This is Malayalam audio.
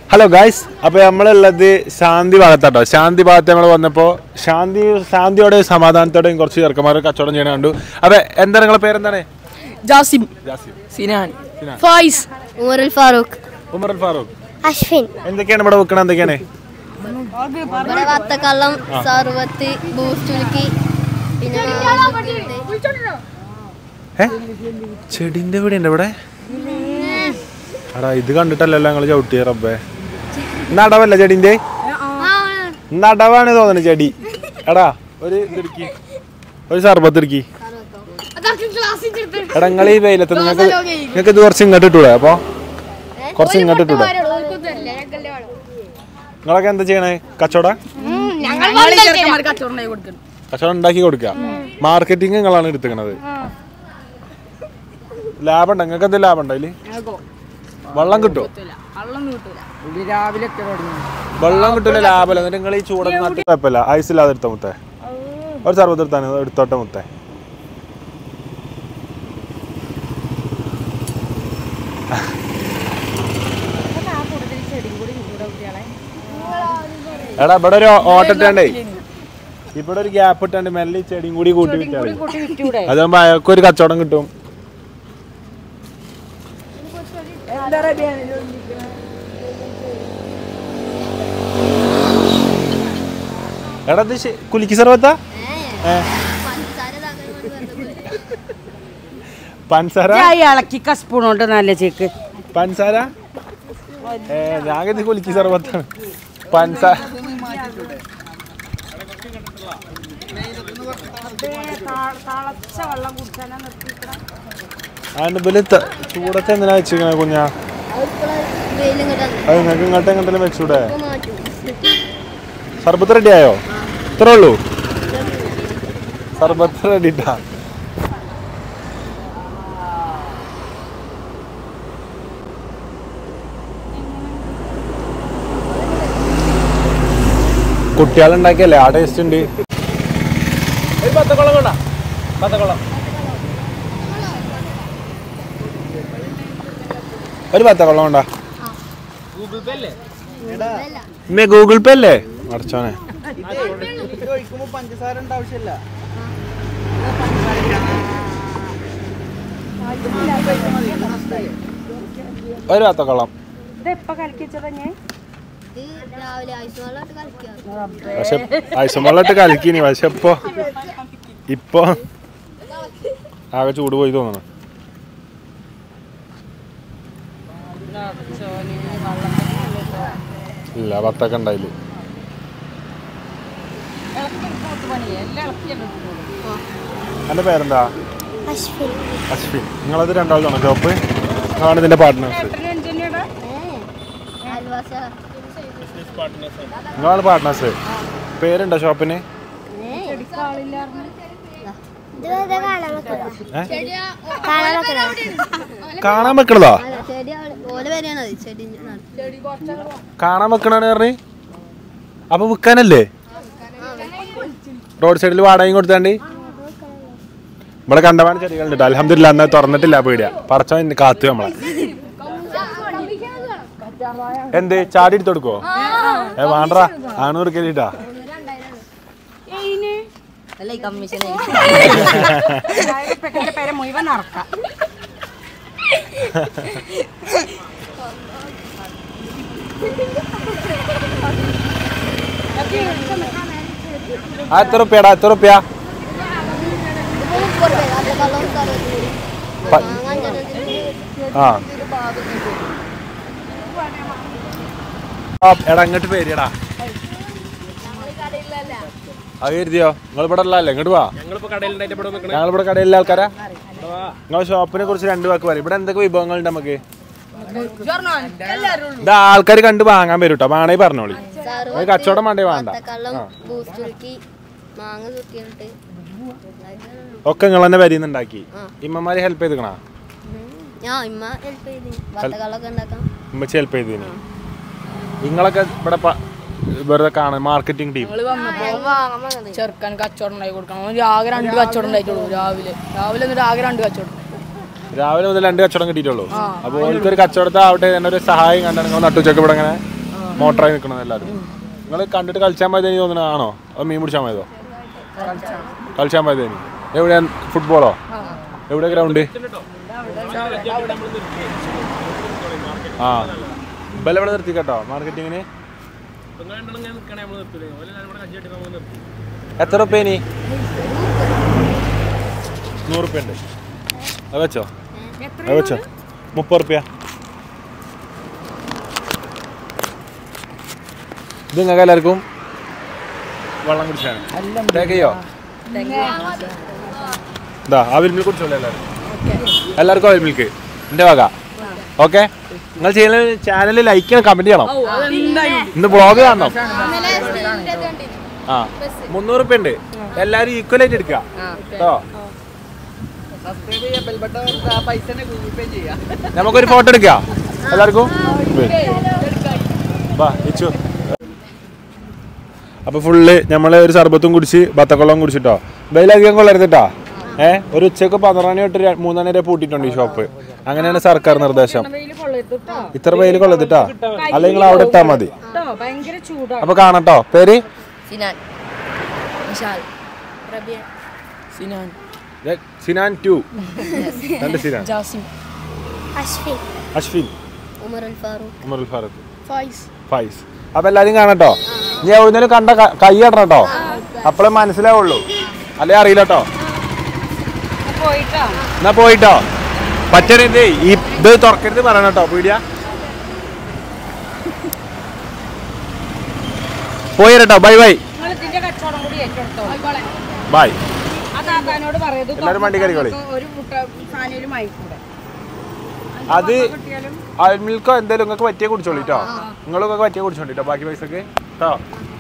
ഹലോ ഗായ്സ്, അപ്പോൾ നമ്മളുള്ളത് ശാന്തി ഭാഗത്താട്ടോ. ശാന്തി ഭാഗത്ത് നമ്മൾ വന്നപ്പോൾ ശാന്തിയോടെ സമാധാനത്തോടെയും കുറച്ച് ചെറുക്കന്മാർ കച്ചവടം ചെയ്യാൻ കണ്ടു. അപ്പോൾ എന്താ നിങ്ങളുടെ പേരെന്താണ്? ജാസിം, സിനാൻ, ഫായിസ്, ഉമർ ഫാറൂഖ്, അശ്വിൻ. എന്തൊക്കെയാണ് ഇവിടെ വെക്കണത്? എന്തൊക്കെയാണ് ഇവിടെ? വത്തക്കള്ളം, സർവത്ത്, ബൂസ്റ്റ്, പിന്നെ ചെടിന്റെ ഇവിടെ ഉണ്ട്. ഇവിടെ എടാ ഇത് കണ്ടിട്ടല്ലല്ലോ ഞങ്ങൾ ചവിട്ടിയ റബ്ബേ. നടവല്ല ചെടിന്റെ, നടവാണ് തോന്നുന്നു ചെടി. എടാ ഒരു ഇതെടുക്കി, ഒരു സർബത്ത് എടുക്കി. എടാ നിങ്ങൾ ഈ വെയിലത്ത് നിങ്ങൾക്ക് ഇത് കുറച്ച് ഇങ്ങോട്ട് ഇട്ടൂടെ? അപ്പൊ കുറച്ച് ഇങ്ങോട്ട് ഇട്ടൂടെ? നിങ്ങളൊക്കെ എന്താ ചെയ്യണേ? കച്ചവടം ഉണ്ടാക്കി കൊടുക്കുക. മാർക്കറ്റിംഗ് നിങ്ങളാണ് എടുത്തിക്കണത്. ലാഭം ഉണ്ടോ? നിങ്ങൾക്ക് എന്താ ലാഭം ഉണ്ടോ അതില്? വെള്ളം കിട്ടുമോ? വെള്ളം കിട്ടൂല, ലാഭമല്ല. എന്നിട്ട് നിങ്ങൾ ഈ ചൂടൊക്കെ നട്ട് കുഴപ്പമില്ല. ഐസില്ലാതെ എടുത്ത മുത്തേ, ഒരു സർവ്വത്ത് എടുത്താണ് എടുത്തോട്ടെ മുത്തേ. എടാ ഇവിടെ ഒരു ഓട്ടിട്ടേ, ഇവിടെ ഒരു ഗ്യാപ്പ് ഇട്ടാണ്ട് മെല്ലെ ചെടിയും കൂടി കൂട്ടി വിറ്റാണ്. അതാകുമ്പോ അയാൾക്കൊരു കച്ചവടം കിട്ടും. എടാ ഇത് കുലിക്ക് സർവത്താ? പഞ്ചസാര ഇളക്കി കസ്പൂണോണ്ട് നല്ല ചേക്ക് പഞ്ചസാര. ഞാനിത് കുലിക്ക് സർവത്താണ്. പഞ്ചസാര അതിന്റെ ബല് ചൂടത്തെ എന്തിനാ വെച്ചിരിക്കണ കുഞ്ഞാ? അത് നിങ്ങൾക്ക് ഇങ്ങോട്ട് എങ്ങോട്ടെങ്കിലും വെച്ചൂടെ? സർബത്ത് റെഡി ആയോ? ഇത്രേ ഉള്ളൂ സർബത്ത് റെഡിട്ടാ. കുട്ടികളുണ്ടാക്കിയല്ലേ, ആ ടേസ്റ്റ് ഉണ്ട്. ഒരു പത്തക്കുളം വേണ്ട, പത്തക്കുളം ഒരു പത്തക്കുളം വേണ്ട. ഗൂഗിൾ പേ അല്ലേ? അടച്ചോനെ ഒരു പത്തക്കുളം. പക്ഷെ ഐസുവെള്ളമിട്ട് കലക്കിനി. പക്ഷെ ഇപ്പൊ ആകെ ചൂട് പോയി തോന്നണം. ഇല്ല പത്തൊക്കെ ഉണ്ടായില്ല. എന്റെ പേരെന്താ? അശ്വിൻ. നിങ്ങളത് രണ്ടാളാണോ ഷോപ്പ്? ആണ് ഇതിന്റെ പാർട്ട്നേഴ്സ്? നിങ്ങളാണ് പാർട്ട്നേഴ്സ്. പേരുണ്ടോ ഷോപ്പിന്? കാണാൻ വെക്കണതാ? കാണാൻ വെക്കണാണ് പറഞ്ഞ്. അപ്പൊ വിൽക്കാനല്ലേ? റോഡ് സൈഡിൽ വാടകയും കൊടുത്താണ്ട് ഇവിടെ കണ്ടമാനം ചെടികളുണ്ട്. അൽഹംദുലില്ലാ അന്ന് തുറന്നിട്ടില്ല. പേടിയാ പറച്ചോ കാത്തു നമ്മളെ. എന്ത് ചാടി എടുത്ത് കൊടുക്കോ? വേണ്ട, 400 കേട്ടാ. എത്ര റുപ്യടാ? എത്ര റുപ്യ? എടാ ഇങ്ങോട്ട് പേരിയടാ. അത് കരുതിയോ? നിങ്ങൾ ഇവിടെ ഉള്ളല്ലേ? ഇങ്ങോട്ട് വാ. ഞങ്ങളിവിടെ കടയിലെ ആൾക്കാരാ. നിങ്ങളെ ഷോപ്പിനെ കുറിച്ച് 2 വാക്ക് പറയും. ഇവിടെ എന്തൊക്കെ വിഭവങ്ങളുണ്ട് നമുക്ക്? ഇത് ആൾക്കാർ കണ്ട് വാങ്ങാൻ വരും കേട്ടോ. വേണേ പറഞ്ഞോളി. കച്ചവടം വേണ്ടേ? വേണ്ട. ഒക്കെ നിങ്ങൾ തന്നെ വരിന്നുണ്ടാക്കി. ഇമ്മമാര് ഹെൽപ്പ് ചെയ്തിക്കണ? ഉമ്മച്ചി ഹെൽപ്പ് ചെയ്തിന്. നിങ്ങളൊക്കെ ഇവിടെ വെറുതെ കാണാൻ മാർക്കറ്റിംഗ് ടീം ചെറുക്കാൻ കച്ചവടം ഉണ്ടാക്കി കൊടുക്കണം. ആകെ 2 കച്ചവടം ഉണ്ടായിട്ടുള്ളൂ. രാവിലെ ആകെ 2 കച്ചവടം. രാവിലെ മുതൽ 2 കച്ചവടം കിട്ടിയിട്ടുള്ളൂ. അപ്പോൾ ഓൾക്കൊരു കച്ചവടത്തെ ആവട്ടെ എന്നൊരു സഹായം കണ്ടാണ് നിങ്ങൾ നട്ടുച്ചക്ക് ഇവിടെ അങ്ങനെ മോട്ടറായി നിൽക്കണത് എല്ലാവരും. നിങ്ങൾ കണ്ടിട്ട് കളിച്ചാൻ പോയതേനി തോന്നണതാണോ അതോ മീൻ പിടിച്ചാൽ പോയതോ? കളിച്ചാൻ പോയതേനി. എവിടെയാ ഫുട്ബോളോ? എവിടെ ഗ്രൗണ്ട്? ആ ബലവിടെ നിർത്തി കേട്ടോ മാർക്കറ്റിങ്ങിന്. എത്ര റുപ്യേനി? 100 റുപ്യ ഉണ്ട്. അത് വെച്ചോ, അത് വെച്ചോ. 30 റുപ്യ. ഇത് നിങ്ങൾക്ക് എല്ലാവർക്കും വെള്ളം കുടിച്ചാണ്. തേക്കയോ? ഇതാ ആവിൽ മിൽക്ക് കുടിച്ചോളൂ എല്ലാവരും. എല്ലാവർക്കും ആവിൽ മിൽക്ക് എൻ്റെ വക. ഓക്കെ, നിങ്ങൾ ചെയ്യുന്ന ചാനൽ ലൈക്ക് ചെയ്യണം, കമന്റ് ചെയ്യണം. ഇന്ന് ബ്ലോഗ് കാണണം. ആ 300 റുപ്യ ഉണ്ട്. എല്ലാവരും ഈക്വലായിട്ട് എടുക്കുക കേട്ടോ. നമുക്കൊരു ഫോട്ടോ എടുക്കാം എല്ലാവർക്കും. അപ്പൊ ഫുള്ള് നമ്മള് ഒരു സർബത്തും കുടിച്ച് ബത്തക്കൊള്ളം കുടിച്ചിട്ടോ. വെയിലധികം കൊള്ളരുതിട്ടോ. ഒരു ഉച്ചക്ക് 12 തൊട്ട് 3 വരെ പൂട്ടിയിട്ടുണ്ട് ഈ ഷോപ്പ്. അങ്ങനെയാണ് സർക്കാർ നിർദ്ദേശം. ഇത്ര വെയിൽ കൊള്ളത്തിട്ടോ, അല്ലെങ്കിൽ നിങ്ങൾ അവിടെ ഇട്ടാ മതി. അപ്പൊ കാണട്ടോ. പേര് സിനാൻ 2. രണ്ട് സിനാൻ. അശ്വിൻ, ഉമറുൽ ഫാറൂഖ്, ഫൈസ്. അപ്പൊ എല്ലാരും കാണട്ടോ. ഇനി എവിടുന്നേലും കണ്ട കൈ ഇടണം കേട്ടോ, അപ്പോഴേ മനസ്സിലാവുള്ളൂ, അല്ലെ അറിയില്ല കേട്ടോ. എന്നാ പോയിട്ടോ. പറ്റരുത് ഈ ഇത് തുറക്കരുത് പറയണം കേട്ടോ. പീടിയ പോയി കേട്ടോ. Bye bye bye. എല്ലാരും വണ്ടി കയറിക്കോളി. അത് അൽമിൽക്കോ എന്തായാലും നിങ്ങൾക്ക് പറ്റിയ കുടിച്ചോളിട്ടോ. നിങ്ങളൊക്കെ പറ്റിയ കുടിച്ചോണ്ടിട്ടോ ബാക്കി പൈസക്ക് കേട്ടോ.